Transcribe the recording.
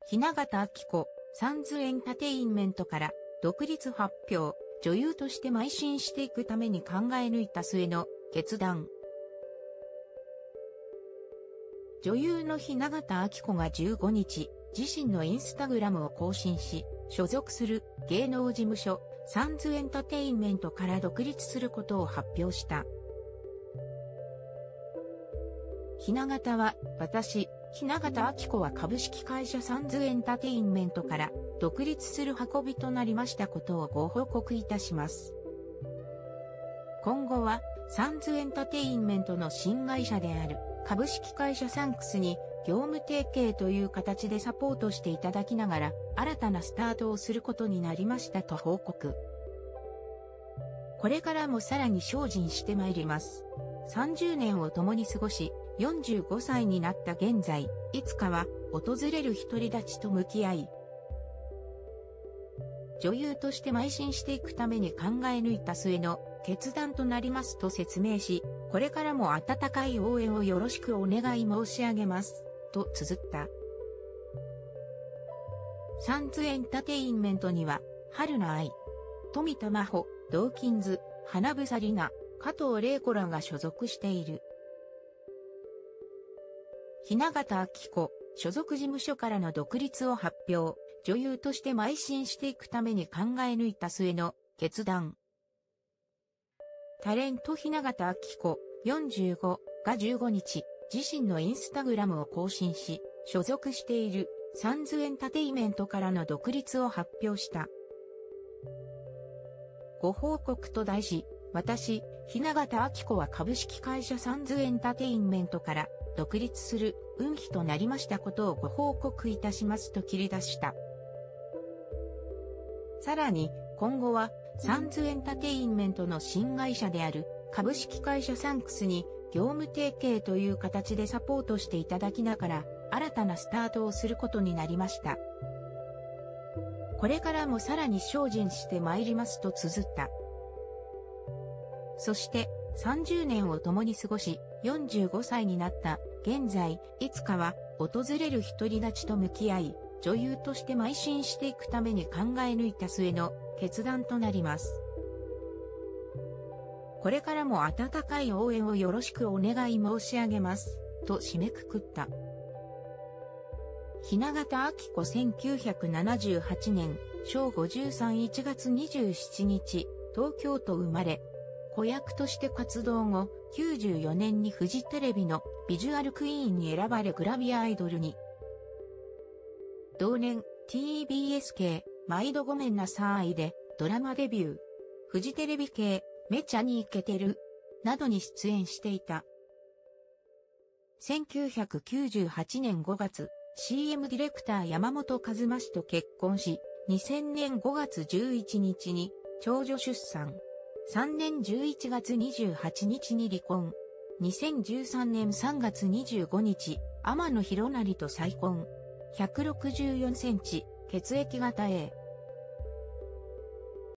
雛形あきこ、サンズエンタテインメントから独立発表、女優として邁進していくために考え抜いた末の決断。女優の雛形あきこが15日、自身のインスタグラムを更新し、所属する芸能事務所、サンズエンタテインメントから独立することを発表した。雛形は、私、雛形あきこは株式会社サンズエンタテインメントから独立する運びとなりましたことをご報告いたします。今後は、サンズエンタテインメントの新会社である株式会社サンクスに業務提携という形でサポートしていただきながら新たなスタートをすることになりましたと報告。これからもさらに精進してまいります。30年を共に過ごし、45歳になった現在、いつかは訪れる独り立ちと向き合い、女優として邁進していくために考え抜いた末の決断となりますと説明し、これからも温かい応援をよろしくお願い申し上げます、と綴った。サンズエンタテインメントには、春菜愛、富田真帆、ドーキンズ、花房里奈、加藤玲子らが所属している。雛形あきこ、所属事務所からの独立を発表、女優として邁進していくために考え抜いた末の決断。タレント雛形あきこ、45が15日、自身のインスタグラムを更新し、所属しているサンズエンタテイメントからの独立を発表した。ご報告と題し、私、雛形あきこは株式会社サンズエンタテインメントから独立する運気となりましたことをご報告いたしますと切り出した。さらに、今後はサンズエンタテインメントの新会社である株式会社サンクスに業務提携という形でサポートしていただきながら新たなスタートをすることになりました。これからもさらに精進してまいりますと綴った。そして30年を共に過ごし45歳になった現在いつかは訪れる独り立ちと向き合い女優として邁進していくために考え抜いた末の決断となります。これからも温かい応援をよろしくお願い申し上げます。と締めくくった。雛形あきこ1978年、昭53 1月27日、東京都生まれ。子役として活動後、94年にフジテレビのビジュアルクイーンに選ばれグラビアアイドルに。同年、TBS 系、毎度ごめんなさいで、ドラマデビュー。フジテレビ系、めちゃにイケてる。などに出演していた。1998年5月、CM ディレクター山本和真氏と結婚し、2000年5月11日に長女出産。3年11月28日に離婚。2013年3月25日、天野博成と再婚。164センチ、血液型 A。